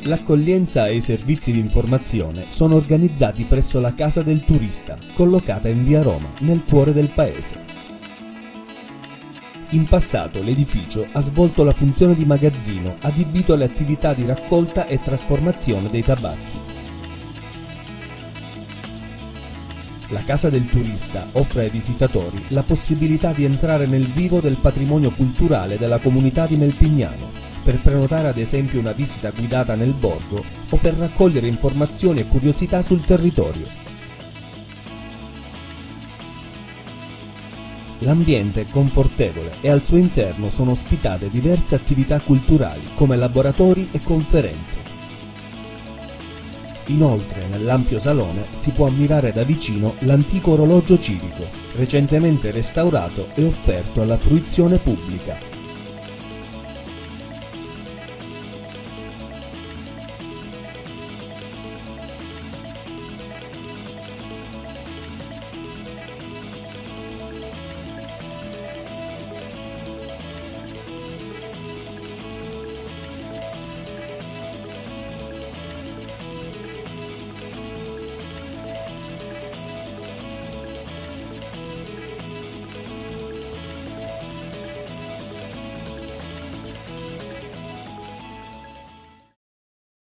L'accoglienza e i servizi di informazione sono organizzati presso la Casa del Turista, collocata in via Roma, nel cuore del paese. In passato l'edificio ha svolto la funzione di magazzino adibito alle attività di raccolta e trasformazione dei tabacchi. La Casa del Turista offre ai visitatori la possibilità di entrare nel vivo del patrimonio culturale della comunità di Melpignano, per prenotare ad esempio una visita guidata nel borgo o per raccogliere informazioni e curiosità sul territorio. L'ambiente è confortevole e al suo interno sono ospitate diverse attività culturali come laboratori e conferenze. Inoltre, nell'ampio salone si può ammirare da vicino l'antico orologio civico, recentemente restaurato e offerto alla fruizione pubblica.